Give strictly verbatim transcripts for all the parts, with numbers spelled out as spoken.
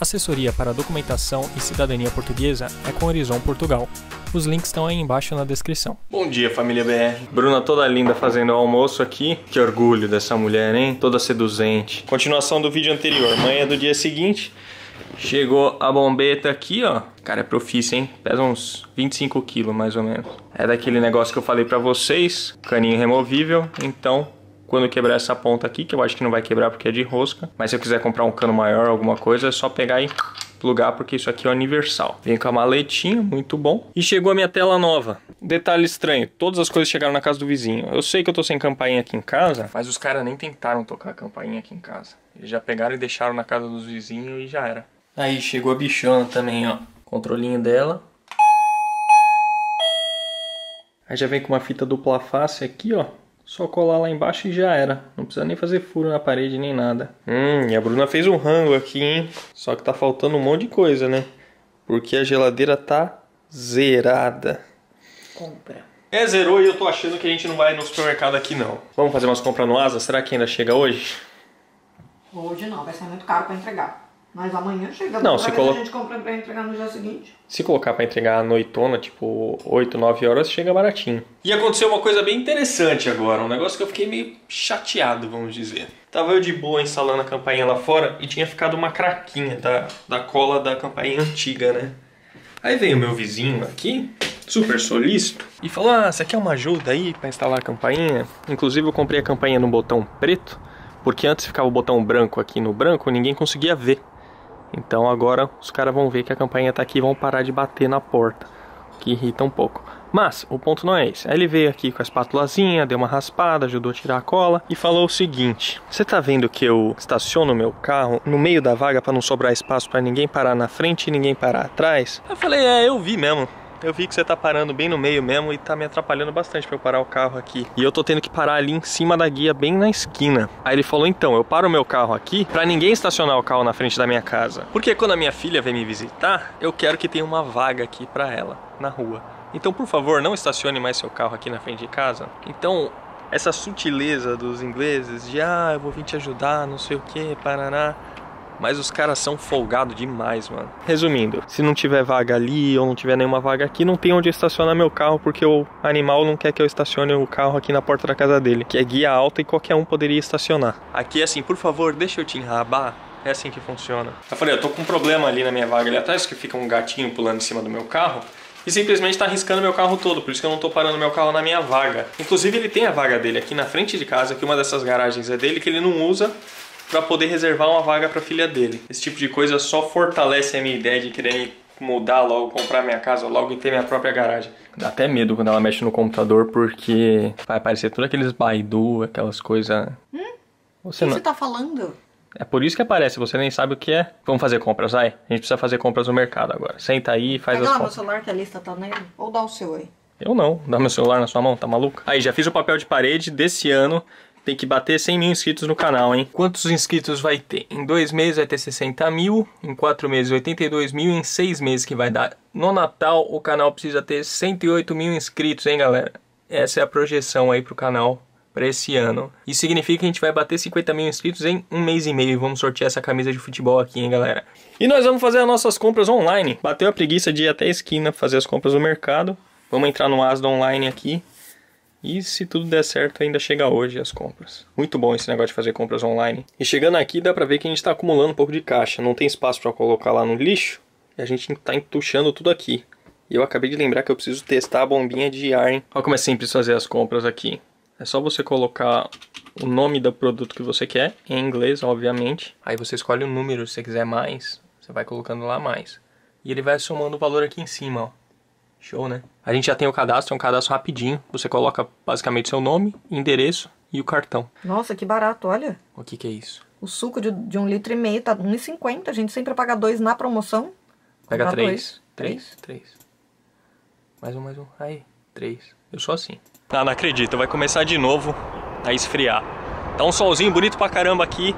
Assessoria para documentação e cidadania portuguesa é com Horizon Portugal. Os links estão aí embaixo na descrição. Bom dia, família B R. Bruna toda linda fazendo o almoço aqui. Que orgulho dessa mulher, hein? Toda seduzente. Continuação do vídeo anterior. Manhã do dia seguinte. Chegou a bombeta aqui, ó. Cara, é profício, hein? Pesa uns vinte e cinco quilos, mais ou menos. É daquele negócio que eu falei pra vocês. Caninho removível. Então, quando quebrar essa ponta aqui, que eu acho que não vai quebrar porque é de rosca. Mas se eu quiser comprar um cano maior, alguma coisa, é só pegar e plugar, porque isso aqui é universal. Vem com a maletinha, muito bom. E chegou a minha tela nova. Detalhe estranho, todas as coisas chegaram na casa do vizinho. Eu sei que eu tô sem campainha aqui em casa, mas os caras nem tentaram tocar a campainha aqui em casa. Eles já pegaram e deixaram na casa dos vizinhos e já era. Aí chegou a bichona também, ó. Controlinho dela. Aí já vem com uma fita dupla face aqui, ó. Só colar lá embaixo e já era. Não precisa nem fazer furo na parede nem nada. Hum, e a Bruna fez um rango aqui, hein? Só que tá faltando um monte de coisa, né? Porque a geladeira tá zerada. Compra. É, zerou e eu tô achando que a gente não vai no supermercado aqui, não. Vamos fazer umas compras no Asa? Será que ainda chega hoje? Hoje não, vai ser muito caro pra entregar. Mas amanhã chega. Não, se colo... a gente compra pra entregar no dia seguinte. Se colocar pra entregar à noitona, tipo oito, nove horas, chega baratinho. E aconteceu uma coisa bem interessante agora. Um negócio que eu fiquei meio chateado, vamos dizer. Tava eu de boa instalando a campainha lá fora e tinha ficado uma craquinha da, da cola da campainha antiga, né? Aí veio o meu vizinho aqui, super solícito, e falou: ah, você quer uma ajuda aí pra instalar a campainha? Inclusive eu comprei a campainha no botão preto, porque antes ficava o botão branco aqui no branco, ninguém conseguia ver. Então agora os caras vão ver que a campainha tá aqui e vão parar de bater na porta, que irrita um pouco. Mas o ponto não é esse. Aí ele veio aqui com a espátulazinha, deu uma raspada, ajudou a tirar a cola e falou o seguinte: você tá vendo que eu estaciono meu carro no meio da vaga para não sobrar espaço para ninguém parar na frente e ninguém parar atrás? Eu falei: é, eu vi mesmo. Eu vi que você tá parando bem no meio mesmo e tá me atrapalhando bastante pra eu parar o carro aqui. E eu tô tendo que parar ali em cima da guia, bem na esquina. Aí ele falou: então, eu paro o meu carro aqui pra ninguém estacionar o carro na frente da minha casa. Porque quando a minha filha vem me visitar, eu quero que tenha uma vaga aqui pra ela, na rua. Então, por favor, não estacione mais seu carro aqui na frente de casa. Então, essa sutileza dos ingleses de, ah, eu vou vir te ajudar, não sei o que, paraná. Mas os caras são folgados demais, mano. Resumindo, se não tiver vaga ali ou não tiver nenhuma vaga aqui, não tem onde estacionar meu carro, porque o animal não quer que eu estacione o carro aqui na porta da casa dele, que é guia alta e qualquer um poderia estacionar. Aqui é assim: por favor, deixa eu te enrabar. É assim que funciona. Eu falei: eu tô com um problema ali na minha vaga ali atrás, que fica um gatinho pulando em cima do meu carro e simplesmente tá arriscando meu carro todo, por isso que eu não tô parando meu carro na minha vaga. Inclusive ele tem a vaga dele aqui na frente de casa, que uma dessas garagens é dele, que ele não usa para poder reservar uma vaga para filha dele. Esse tipo de coisa só fortalece a minha ideia de querer mudar logo, comprar minha casa logo e ter minha própria garagem. Dá até medo quando ela mexe no computador, porque vai aparecer tudo aqueles Baidu, aquelas coisas. Hum? Você o que não... você tá falando? É por isso que aparece, você nem sabe o que é. Vamos fazer compras, vai? A gente precisa fazer compras no mercado agora. Senta aí e faz Pega as lá compras. meu celular que a lista tá nele. Ou dá o seu aí. Eu não, dá meu celular na sua mão, tá maluco? Aí, já fiz o papel de parede desse ano. Tem que bater cem mil inscritos no canal, hein? Quantos inscritos vai ter? Em dois meses vai ter sessenta mil, em quatro meses oitenta e dois mil, em seis meses que vai dar. No Natal o canal precisa ter cento e oito mil inscritos, hein, galera? Essa é a projeção aí pro canal para esse ano. Isso significa que a gente vai bater cinquenta mil inscritos em um mês e meio. E vamos sortear essa camisa de futebol aqui, hein, galera? E nós vamos fazer as nossas compras online. Bateu a preguiça de ir até a esquina fazer as compras no mercado. Vamos entrar no Asda online aqui. E se tudo der certo, ainda chega hoje as compras. Muito bom esse negócio de fazer compras online. E chegando aqui, dá pra ver que a gente tá acumulando um pouco de caixa. Não tem espaço pra colocar lá no lixo. E a gente tá entuchando tudo aqui. E eu acabei de lembrar que eu preciso testar a bombinha de ar, hein? Olha como é simples fazer as compras aqui. É só você colocar o nome do produto que você quer, em inglês, obviamente. Aí você escolhe o número, se você quiser mais, você vai colocando lá mais. E ele vai somando o valor aqui em cima, ó. Show, né? A gente já tem o cadastro, é um cadastro rapidinho. Você coloca basicamente seu nome, endereço e o cartão. Nossa, que barato, olha. O que que é isso? O suco de, de um litro e meio tá um real e cinquenta. A gente sempre paga dois na promoção. Pega Comprar três. dois. Três. Três. Mais um, mais um. Aí, três. Eu sou assim. Ah, não acredito. Vai começar de novo a esfriar. Tá um solzinho bonito pra caramba aqui.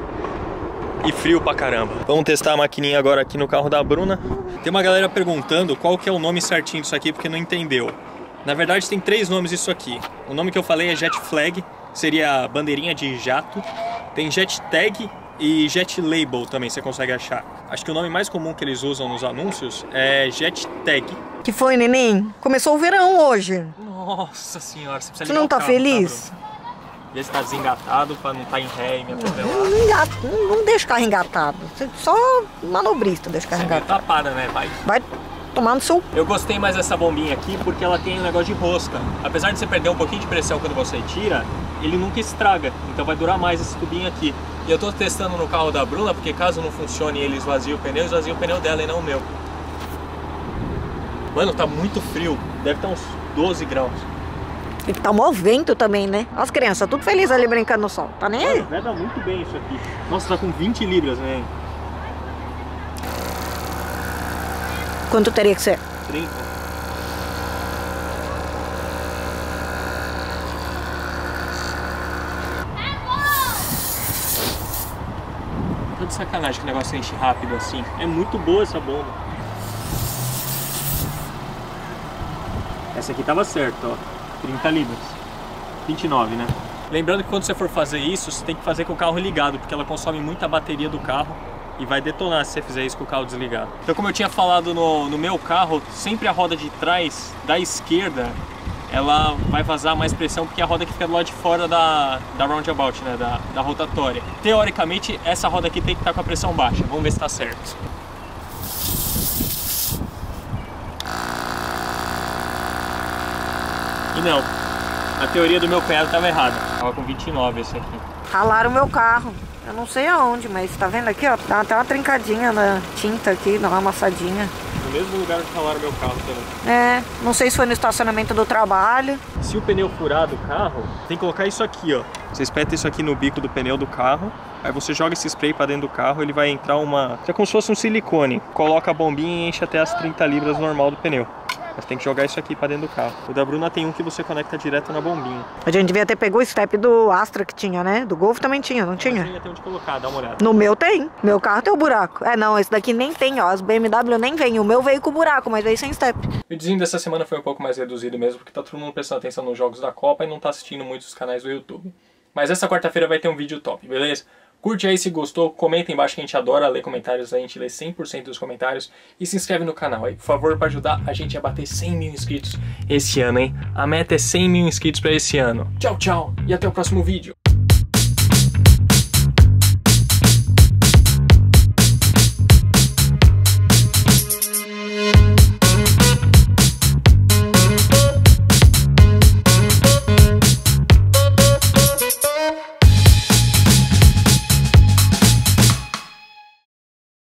E frio pra caramba. Vamos testar a maquininha agora aqui no carro da Bruna. Tem uma galera perguntando qual que é o nome certinho disso aqui, porque não entendeu. Na verdade tem três nomes isso aqui. O nome que eu falei é Jet Flag, seria a bandeirinha de jato. Tem Jet Tag E Jet Label também você consegue achar. Acho que o nome mais comum que eles usam nos anúncios é Jet Tag. Que foi, neném? Começou o verão hoje. Nossa senhora, você precisa Você não tá carro, feliz? Tá, Vê se tá desengatado pra não estar tá em ré e me atropelar. Não, engata, não, não deixa o carro engatado. Você só manobrista deixa o carro engatado. Tá tapada, né, vai? Vai tomar no seu... Eu gostei mais dessa bombinha aqui porque ela tem um negócio de rosca. Apesar de você perder um pouquinho de pressão quando você tira, ele nunca estraga. Então vai durar mais esse tubinho aqui. E eu tô testando no carro da Bruna, porque caso não funcione e ele esvazie o pneu, esvazia o pneu dela e não o meu. Mano, tá muito frio. Deve estar uns doze graus. E tá mó vento também, né? As crianças, tudo felizes ali brincando no sol. Tá nem aí? Vai dar muito bem isso aqui. Nossa, tá com vinte libras, né? Quanto teria que ser? trinta. Tô de sacanagem que o negócio enche rápido assim. É muito boa essa bomba. Essa aqui tava certa, ó. trinta libras. vinte e nove, né? Lembrando que quando você for fazer isso, você tem que fazer com o carro ligado, porque ela consome muita bateria do carro e vai detonar se você fizer isso com o carro desligado. Então, como eu tinha falado no, no meu carro, sempre a roda de trás, da esquerda, ela vai vazar mais pressão, porque é a roda que fica do lado de fora da, da roundabout, né? Da, da rotatória. Teoricamente, essa roda aqui tem que estar com a pressão baixa. Vamos ver se está certo. E não, a teoria do meu cunhado estava errada. Tava com vinte e nove esse aqui. Ralaram o meu carro. Eu não sei aonde, mas tá vendo aqui, ó? Dá até uma trincadinha na tinta aqui, dá uma amassadinha. No mesmo lugar que ralaram meu carro também. É, não sei se foi no estacionamento do trabalho. Se o pneu furar do carro, tem que colocar isso aqui, ó. Você espeta isso aqui no bico do pneu do carro. Aí você joga esse spray pra dentro do carro, ele vai entrar uma... É como se fosse um silicone. Coloca a bombinha e enche até as trinta libras normal do pneu. Mas tem que jogar isso aqui pra dentro do carro. O da Bruna tem um que você conecta direto na bombinha. A gente devia ter pegado o step do Astra que tinha, né? Do Golf também tinha, não tinha? Mas tinha, tem onde colocar, dá uma olhada. No meu tem. Meu carro tem o buraco. É, não, esse daqui nem tem, ó. As B M W nem vem. O meu veio com buraco, mas veio sem step. O videozinho dessa semana foi um pouco mais reduzido mesmo, porque tá todo mundo prestando atenção nos jogos da Copa e não tá assistindo muitos canais do YouTube. Mas essa quarta-feira vai ter um vídeo top, beleza? Curte aí se gostou, comenta embaixo que a gente adora ler comentários, a gente lê cem por cento dos comentários. E se inscreve no canal aí, por favor, para ajudar a gente a bater cem mil inscritos esse ano, hein? A meta é cem mil inscritos para esse ano. Tchau, tchau e até o próximo vídeo.